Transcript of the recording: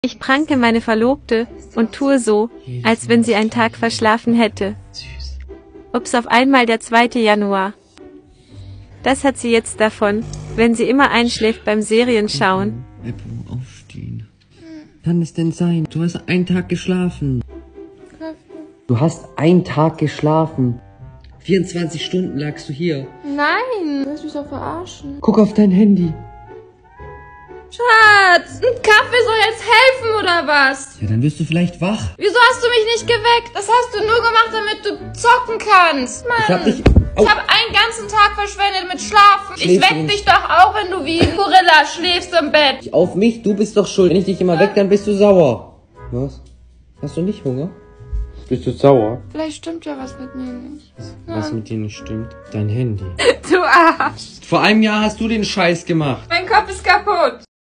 Ich pranke meine Verlobte und tue so, als wenn sie einen Tag verschlafen hätte. Ups, auf einmal der 2. Januar. Das hat sie jetzt davon, wenn sie immer einschläft beim Serienschauen. Eppo, aufstehen. Kann es denn sein? Du hast einen Tag geschlafen. Du hast einen Tag geschlafen. 24 Stunden lagst du hier. Nein, du willst mich doch verarschen. Guck auf dein Handy. Schatz, ein Kaffee soll jetzt helfen, oder was? Ja, dann wirst du vielleicht wach. Wieso hast du mich nicht geweckt? Das hast du nur gemacht, damit du zocken kannst. Mann, Ich hab dich... ich hab einen ganzen Tag verschwendet mit Schlafen. Ich Schläfst du weck nicht? dich doch auch, wenn du wie ein Gorilla schläfst im Bett. Auf mich, du bist doch schuld. Wenn ich dich immer weg, dann bist du sauer. Was? Hast du nicht Hunger? Bist du sauer? Vielleicht stimmt ja was mit mir nicht. Was mit dir nicht stimmt? Dein Handy. Du Arsch. Vor einem Jahr hast du den Scheiß gemacht. Mein Kopf ist kaputt.